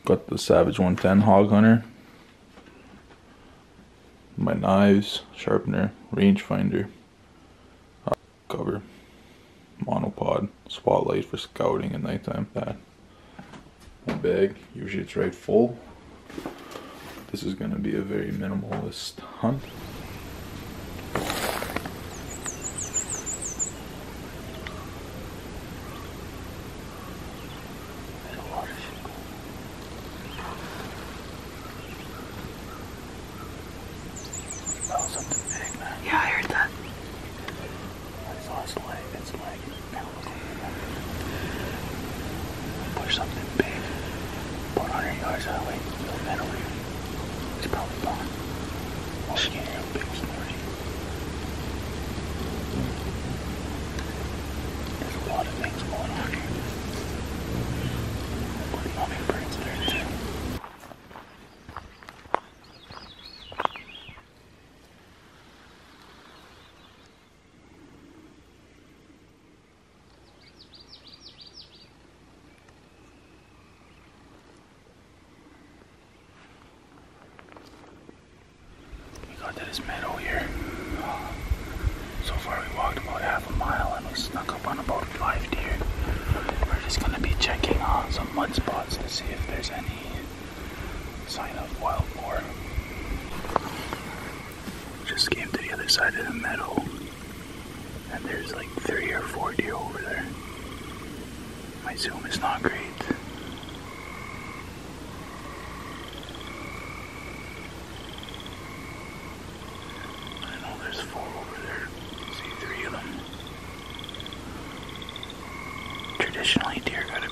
Got the Savage 110 hog hunter. My knives, sharpener, rangefinder, cover, monopod, spotlight for scouting at nighttime. That. My bag, usually it's right full. This is gonna be a very minimalist hunt. Something big, man. Yeah, I heard that. I saw its leg. Push something big. About 100 yards that way. No matter where. It's probably gone. Oh, you can't hear a big snorting. There's a lot of things going on here. Pretty hummingbirds there too. Got to this meadow here. So far we walked about half a mile and we snuck up on about 5 deer. We're just going to be checking some mud spots to see if there's any sign of wild boar. Just came to the other side of the meadow and there's like 3 or 4 deer over there. My zoom is not great. There's 4 over there. See 3 of them. Traditionally, deer got